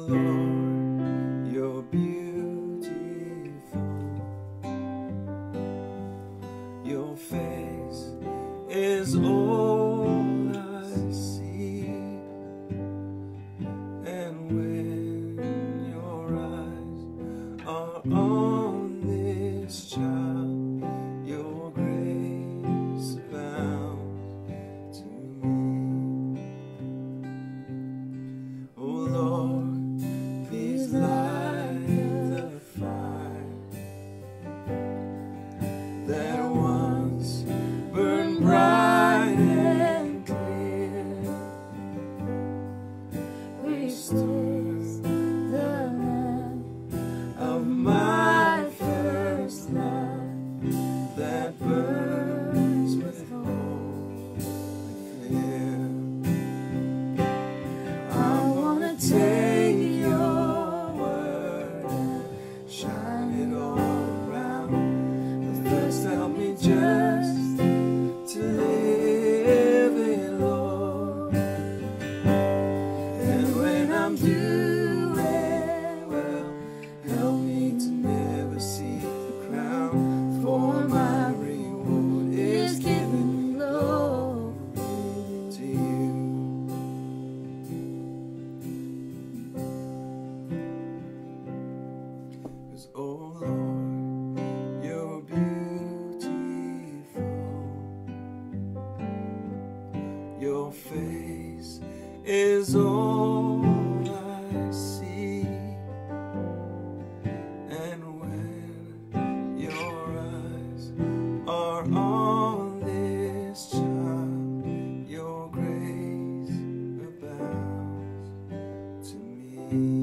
Lord, you're beautiful. Your face is all I see, and when your eyes are on this child, your grace abounds to me. Oh Lord, please light the fire that once burned bright and clear. Restore the lamp of my first love that burns with hope and fear. I wanna take your word and shine it all around. But first help me just to live it, Lord. And when I'm doing well, help me to never seek the crown, for my reward is giving glory to you. 'Cause oh Lord, you're beautiful. Your face is all I see, and when your eyes are on this child, your grace abounds to me.